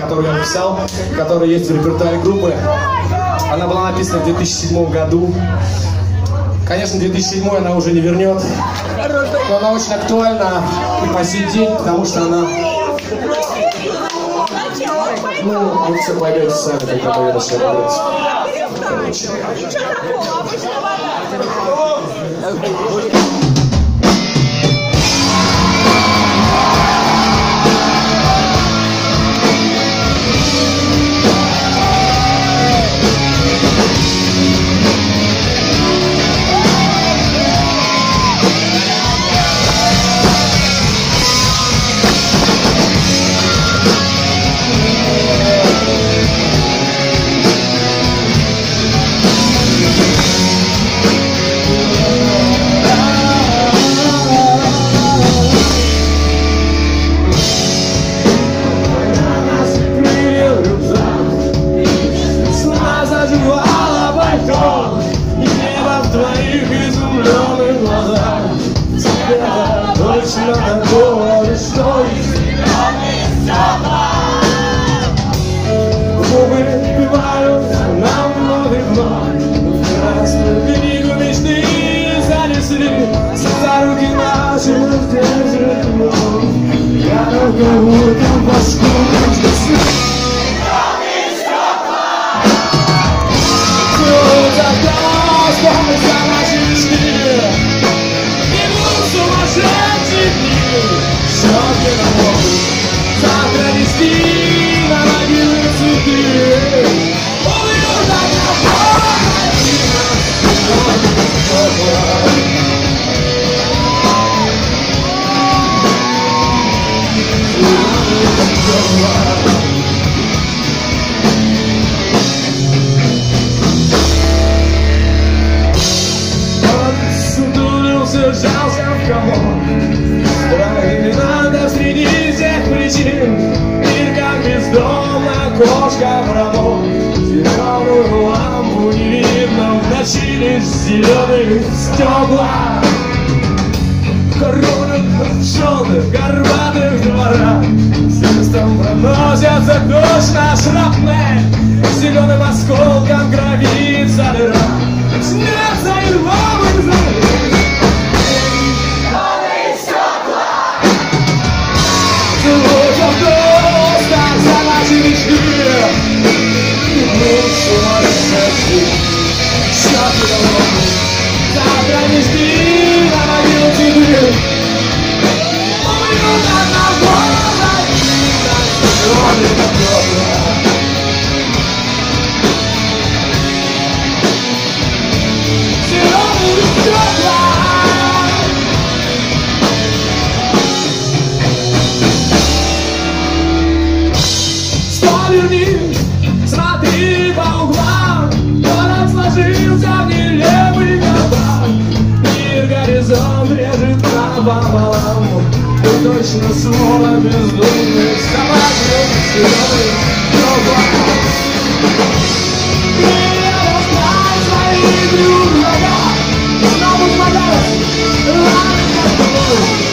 которую я написал, которая есть в репертуаре группы. Она была написана в 2007 году. Конечно, 2007 она уже не вернет, но она очень актуальна и по сей день, потому что она... Ну, вы все поймете сами, когда мы ее начнем играть. Зеленые стекла, коронах желтых горбатых дворах, свистом проносятся точно шрапнель, зеленым осколком гравится дыра, снятся и новых зеленые стекла. Звучат просто за наши мечты, и мы сумасшедшие. Завтра не спи, на могилу тебе. Умрет одна голова, зеленый стекла. Зеленые стекла. Поверни, смотри по углам, город сложился в нелепый кабак. Мир горизонт режет напополам, ты точно слово бездумных собак. Зеленый стекла. И раскрой свои крылья, снова смотрят, ладно,